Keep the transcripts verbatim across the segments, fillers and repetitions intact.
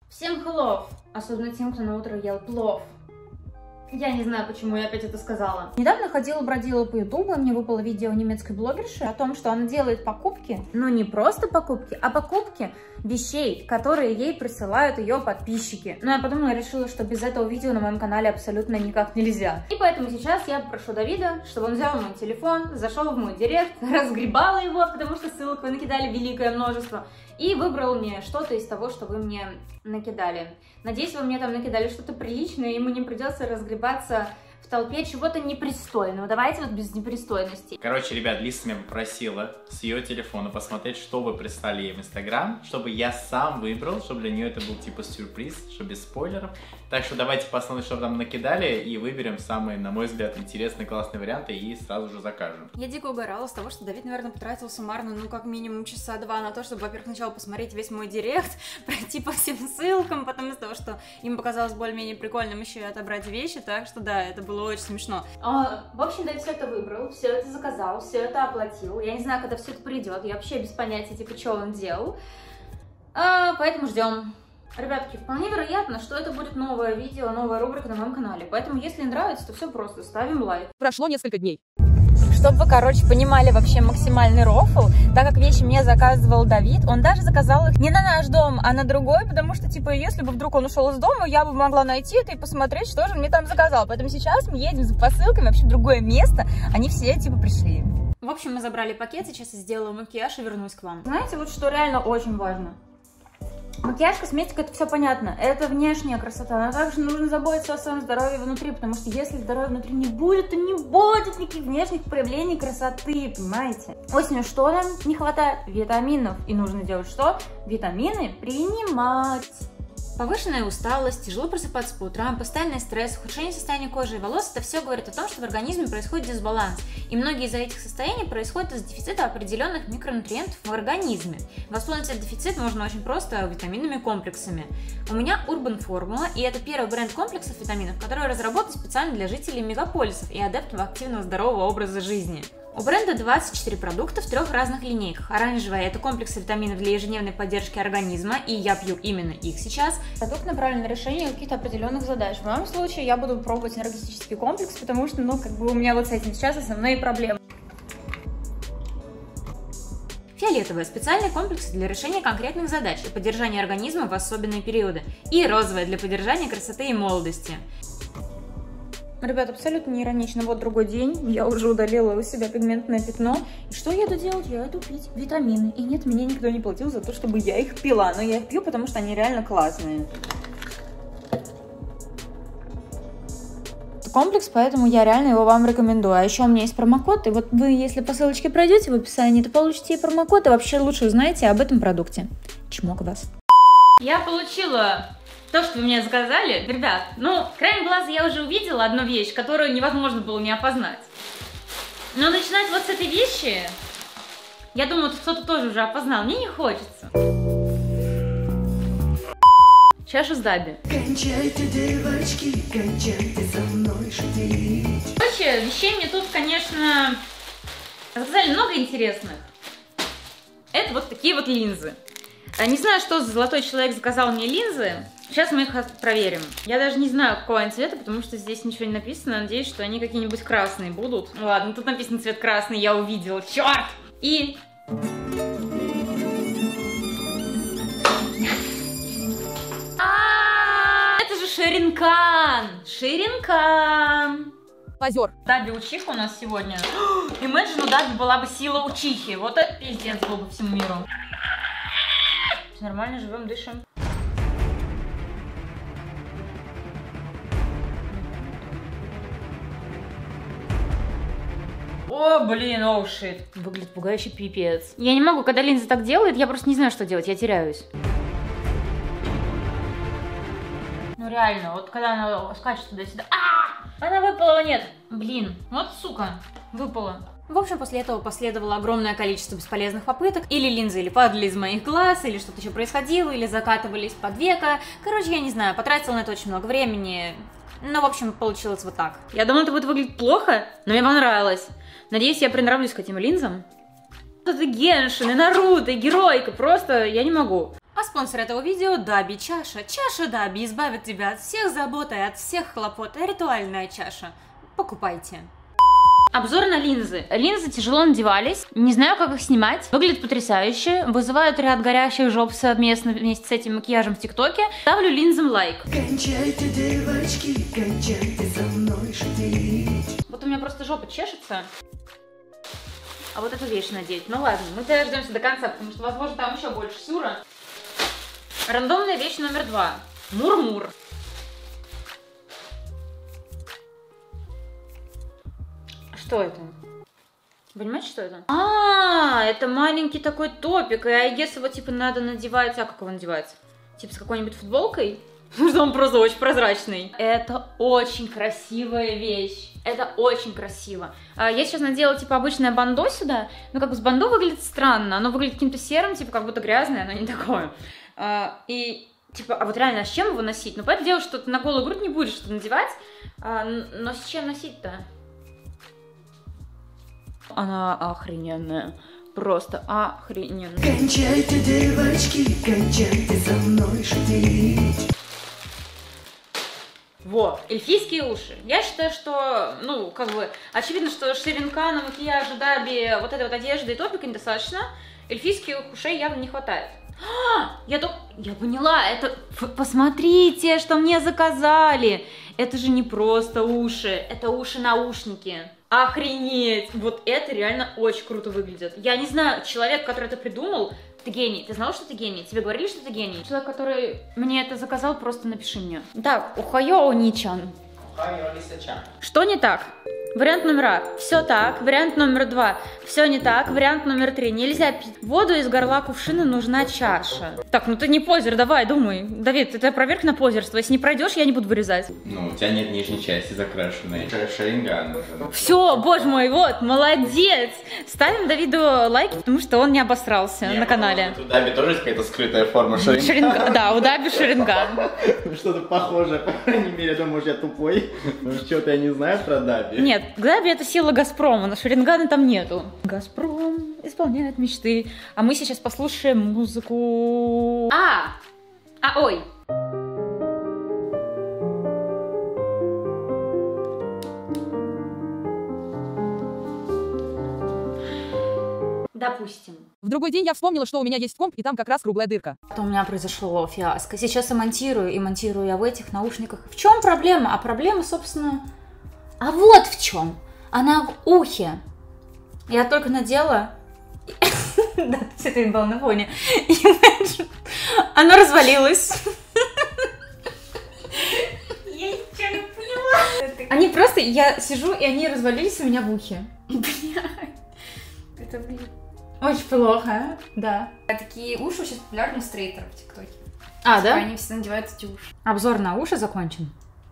Всем hello, особенно тем, кто на утро ел плов. Я не знаю, почему я опять это сказала. Недавно ходила-бродила по ютубу, и мне выпало видео немецкой блогерши о том, что она делает покупки, ну не просто покупки, а покупки вещей, которые ей присылают ее подписчики. Но я подумала, решила, что без этого видео на моем канале абсолютно никак нельзя. И поэтому сейчас я попрошу Давида, чтобы он взял мой телефон, зашел в мой директ, разгребала его, потому что ссылок вы накидали великое множество, и выбрал мне что-то из того, что вы мне накидали. Надеюсь, вы мне там накидали что-то приличное, и ему не придется разгребаться в толпе чего-то непристойного. Давайте вот без непристойностей. Короче, ребят, Лиса меня попросила с ее телефона посмотреть, что вы прислали ей в Инстаграм, чтобы я сам выбрал, чтобы для нее это был типа сюрприз, что без спойлеров. Так что давайте посмотрим, что вы там накидали, и выберем самые, на мой взгляд, интересные, классные варианты и сразу же закажем. Я дико угорала с того, что Давид, наверное, потратил суммарно, ну, как минимум часа два на то, чтобы, во-первых, сначала посмотреть весь мой директ, пройти по всем ссылкам, потом из-за того, что им показалось более-менее прикольным еще и отобрать вещи, так что да, это было очень смешно. А, в общем, Давид все это выбрал, все это заказал, все это оплатил. Я не знаю, когда все это придет, я вообще без понятия, типа, что он делал. А, поэтому ждем. Ребятки, вполне вероятно, что это будет новое видео, новая рубрика на моем канале. Поэтому, если нравится, то все просто, ставим лайк. Прошло несколько дней. Чтобы вы, короче, понимали вообще максимальный рофл, так как вещи мне заказывал Давид, он даже заказал их не на наш дом, а на другой, потому что, типа, если бы вдруг он ушел из дома, я бы могла найти это и посмотреть, что же он мне там заказал. Поэтому сейчас мы едем за посылками вообще в другое место, они все, типа, пришли. В общем, мы забрали пакет, сейчас я сделала макияж и вернусь к вам. Знаете, вот что реально очень важно. Макияж, косметика, это все понятно, это внешняя красота, но также нужно заботиться о своем здоровье внутри, потому что если здоровья внутри не будет, то не будет никаких внешних проявлений красоты, понимаете? Осенью что нам не хватает? Витаминов. И нужно делать что? Витамины принимать. Повышенная усталость, тяжело просыпаться по утрам, постоянный стресс, ухудшение состояния кожи и волос – это все говорит о том, что в организме происходит дисбаланс. И многие из этих состояний происходят из дефицита определенных микронутриентов в организме. Восполнить этот дефицит можно очень просто витаминными комплексами. У меня Urban формула, и это первый бренд комплексов витаминов, который разработан специально для жителей мегаполисов и адептов активного здорового образа жизни. У бренда двадцать четыре продукта в трех разных линейках. Оранжевая – это комплексы витаминов для ежедневной поддержки организма, и я пью именно их сейчас. Продукт направлен на решение каких-то определенных задач. В моем случае я буду пробовать энергетический комплекс, потому что, ну, как бы у меня вот с этим сейчас основные проблемы. Фиолетовая – специальный комплекс для решения конкретных задач и поддержания организма в особенные периоды. И розовая – для поддержания красоты и молодости. Ребят, абсолютно не иронично. Вот другой день, я уже удалила у себя пигментное пятно. И что я иду делать? Я иду пить витамины. И нет, мне никто не платил за то, чтобы я их пила. Но я их пью, потому что они реально классные. Комплекс, поэтому я реально его вам рекомендую. А еще у меня есть промокод, и вот вы, если по ссылочке пройдете в описании, то получите и промокод, и вообще лучше узнаете об этом продукте. Чмок вас. Я получила то, что вы мне заказали. Ребят, ну, краем глаза я уже увидела одну вещь, которую невозможно было не опознать. Но начинать вот с этой вещи, я думаю, кто-то тоже уже опознал. Мне не хочется. Чаша с Даби. Кончайте, девочки, кончайте со мной шутить. Короче, вещей мне тут, конечно, заказали много интересных. Это вот такие вот линзы. Не знаю, что за золотой человек заказал мне линзы. Сейчас мы их проверим. Я даже не знаю, какого они цвета, потому что здесь ничего не написано. Надеюсь, что они какие-нибудь красные будут. Ну ладно, тут написано цвет красный, я увидела. Черт! И... Это же Шеринкан! Шеринкан! Позер. Даби учиха у нас сегодня. Imagine, у Даби была бы сила учихи. Вот это пиздец был бы всему миру. Нормально живем, дышим. О, блин, оу, шит. Выглядит пугающе пипец. Я не могу, когда линза так делает, я просто не знаю, что делать, я теряюсь. Ну реально, вот когда она скачет туда-сюда. А, она выпала, нет. Блин, вот сука, выпала. В общем, после этого последовало огромное количество бесполезных попыток. Или линзы или падали из моих глаз, или что-то еще происходило, или закатывались под века. Короче, я не знаю, потратила на это очень много времени. Ну, в общем, получилось вот так. Я думала, это будет выглядеть плохо, но мне понравилось. Надеюсь, я приноравлюсь к этим линзам. Это Геншин, и Наруто, и Геройка, просто я не могу. А спонсор этого видео — Даби чаша. Чаша Даби избавит тебя от всех забот и от всех хлопот. Ритуальная чаша. Покупайте. Обзор на линзы. Линзы тяжело надевались, не знаю, как их снимать. Выглядят потрясающе, вызывают ряд горящих жоп совместно вместе с этим макияжем в ТикТоке. Ставлю линзам лайк. Кончайте, девочки, кончайте со мной шутить. Вот у меня просто жопа чешется. А вот эту вещь надеть. Ну ладно, мы дождемся до конца, потому что, возможно, там еще больше сюра. Рандомная вещь номер два. Мур-мур. Что это? Понимаете, что это? А, это маленький такой топик, и I guess его типа надо надевать. А как его надевать? Типа с какой-нибудь футболкой? Потому что он просто очень прозрачный. Это очень красивая вещь. Это очень красиво. Я сейчас надела типа обычное бандо сюда, но как бы с бандо выглядит странно. Оно выглядит каким-то серым, типа как будто грязное, но не такое. И типа, а вот реально, а с чем его носить? Ну, понятное дело, что ты на голую грудь не будешь что-то надевать, но с чем носить-то? Она охрененная. Просто охрененная. Кончайте, девочки, кончайте со мной шутить. Во, эльфийские уши. Я считаю, что, ну, как бы, очевидно, что ширинка на макияже Даби, вот этой вот одежды и топика недостаточно. Эльфийских ушей явно не хватает. А, я только... Я поняла, это... Посмотрите, что мне заказали. Это же не просто уши, это уши-наушники. Охренеть! Вот это реально очень круто выглядит. Я не знаю, человек, который это придумал, ты гений. Ты знал, что ты гений? Тебе говорили, что ты гений? Человек, который мне это заказал, просто напиши мне. Так, ухайо Ничан. Что не так? Вариант номер А. Все так. Вариант номер два. Все не так. Вариант номер три. Нельзя пить воду из горла кувшина, нужна чаша. Так, ну ты не позер, давай, думай. Давид, это проверка на позерство. Если не пройдешь, я не буду вырезать. Ну, у тебя нет нижней части закрашенной. Шаринган. Все, боже мой, вот, молодец. Ставим Давиду лайки, потому что он не обосрался Не, на канале. У Даби тоже есть какая-то скрытая форма шарингана. Шаринган, да, у Даби шаринган. Что-то похожее, по крайней мере, думаю, я тупой. Что-то я не знаю про Даби. Нет, Даби это сила Газпрома, но шарингана там нету. Газпром исполняет мечты. А мы сейчас послушаем музыку. А! А, ой! Допустим. В другой день я вспомнила, что у меня есть комп, и там как раз круглая дырка. У меня произошло фиаско. Сейчас я монтирую, и монтирую я в этих наушниках. В чем проблема? А проблема, собственно... А вот в чем. Она в ухе. Я только надела... Да, это было на фоне. Оно развалилось. Я ничего не поняла. Они просто... Я сижу, и они развалились у меня в ухе. Блядь. Это, блин... Очень плохо, да. Такие уши сейчас популярны у стрейтеров в ТикТоке. А, да? Они все надевают эти уши. Обзор на уши закончен.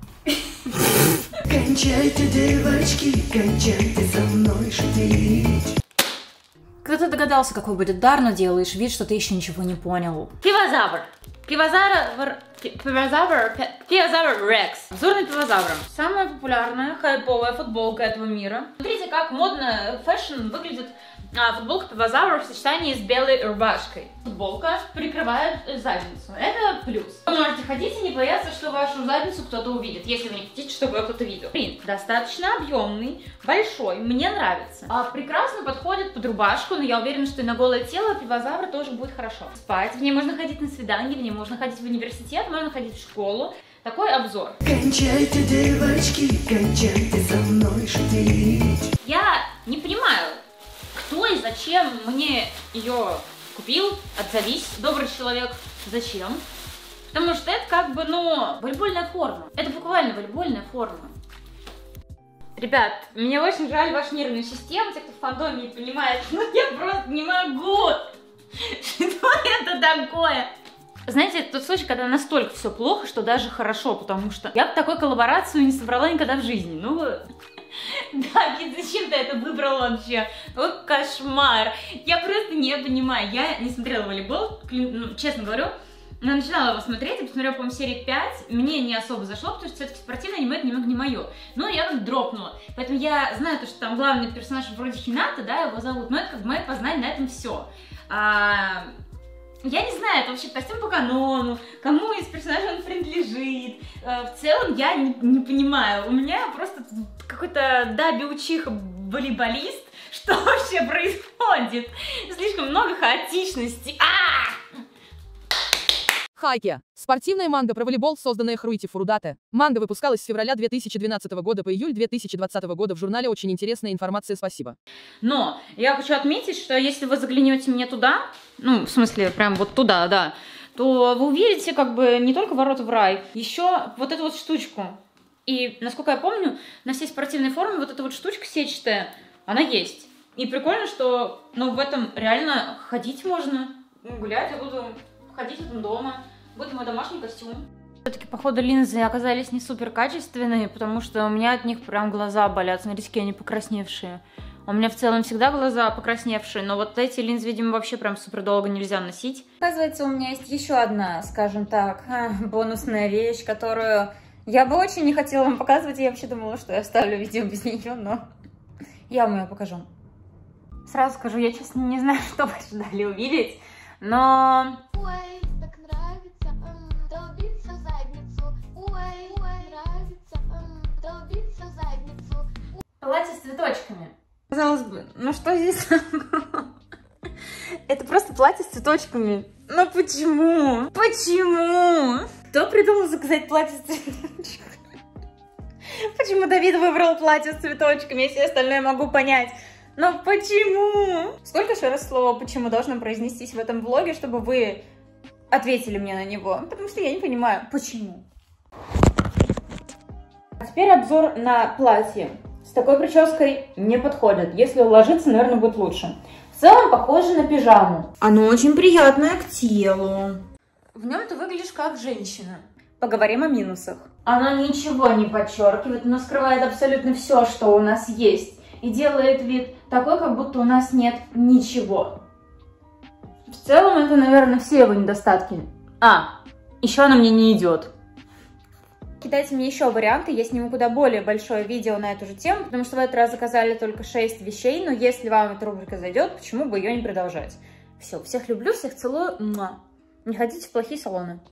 Кончайте, девочки, кончайте со мной шутить. Когда ты догадался, какой будет дар, но делаешь вид, что ты еще ничего не понял. Пивозавр. Пивозавр... Пивозавр... Пивозавр Рекс. Обзор на пивозавра. Самая популярная хайповая футболка этого мира. Смотрите, как модно фэшн выглядит а, футболка пивозавра в сочетании с белой рубашкой. Футболка прикрывает задницу. Это плюс. Вы можете ходить и не бояться, что вашу задницу кто-то увидит, если вы не хотите, чтобы ее кто-то видел. Принт достаточно объемный, большой, мне нравится. А, прекрасно подходит под рубашку, но я уверена, что и на голое тело пивозавра тоже будет хорошо. Спать, в ней можно ходить на свидание, в ней можно ходить в университет, можно ходить в школу. Такой обзор. Кончайте, девочки, кончайте со мной шутить. Я не понимаю, кто и зачем мне ее купил. Отзовись, добрый человек. Зачем? Потому что это как бы, ну, волейбольная форма. Это буквально волейбольная форма. Ребят, мне очень жаль вашу нервную систему, те, кто в фандоме не понимает, но я просто не могу. Что это такое? Знаете, это тот случай, когда настолько все плохо, что даже хорошо, потому что я бы такую коллаборацию не собрала никогда в жизни. Ну, Давид, зачем ты это выбрал вообще? Вот кошмар. Я просто не понимаю. Я не смотрела волейбол, ну, честно говорю. Но начинала его смотреть, я посмотрела, по-моему, серии пять. Мне не особо зашло, потому что все-таки спортивное аниме это немного не мое. Но я там дропнула. Поэтому я знаю, то, что там главный персонаж вроде Хината, да, его зовут. Но это как бы мое познание, на этом все. А... Я не знаю, это вообще костюм по канону, кому из персонажей он принадлежит. В целом я не, не понимаю. У меня просто какой-то даби-учиха волейболист. Что вообще происходит? Слишком много хаотичности. А-а-а! Хайке. Спортивная манга про волейбол, созданная Харуити Фурудате. Манга выпускалась с февраля две тысячи двенадцатого года по июль две тысячи двадцатого года в журнале «Очень интересная информация». Спасибо. Но я хочу отметить, что если вы заглянете мне туда, ну, в смысле, прям вот туда, да, то вы увидите как бы не только ворота в рай, еще вот эту вот штучку. И, насколько я помню, на всей спортивной форме вот эта вот штучка сетчатая, она есть. И прикольно, что, ну, в этом реально ходить можно. Гулять я буду ходить в этом дома. Будет мой домашний костюм. Все-таки, походу, линзы оказались не супер качественные, потому что у меня от них прям глаза болят. Смотрите, они покрасневшие. У меня в целом всегда глаза покрасневшие, но вот эти линзы, видимо, вообще прям супер долго нельзя носить. Оказывается, у меня есть еще одна, скажем так, бонусная вещь, которую я бы очень не хотела вам показывать. Я вообще думала, что я оставлю видео без нее, но я вам ее покажу. Сразу скажу, я, честно, не знаю, что вы ожидали увидеть, но... Ой, так нравится, долбиться в задницу. Ой, нравится, долбиться в задницу. Платье с цветочками. Казалось бы, ну что здесь? Это просто платье с цветочками. Ну почему? Почему? Кто придумал заказать платье с цветочками? Почему Давид выбрал платье с цветочками, если остальное могу понять? Но почему? Сколько же раз слово «почему» должно произнестись в этом влоге, чтобы вы ответили мне на него? Потому что я не понимаю, почему. А теперь обзор на платье. С такой прической не подходит. Если уложиться, наверное, будет лучше. В целом, похоже на пижаму. Оно очень приятное к телу. В нем ты выглядишь как женщина. Поговорим о минусах. Оно ничего не подчеркивает, но скрывает абсолютно все, что у нас есть. И делает вид такой, как будто у нас нет ничего. В целом, это, наверное, все его недостатки. А, еще оно мне не идет. Кидайте мне еще варианты, я сниму куда более большое видео на эту же тему, потому что в этот раз заказали только шесть вещей, но если вам эта рубрика зайдет, почему бы ее не продолжать? Все, всех люблю, всех целую. Не ходите в плохие салоны.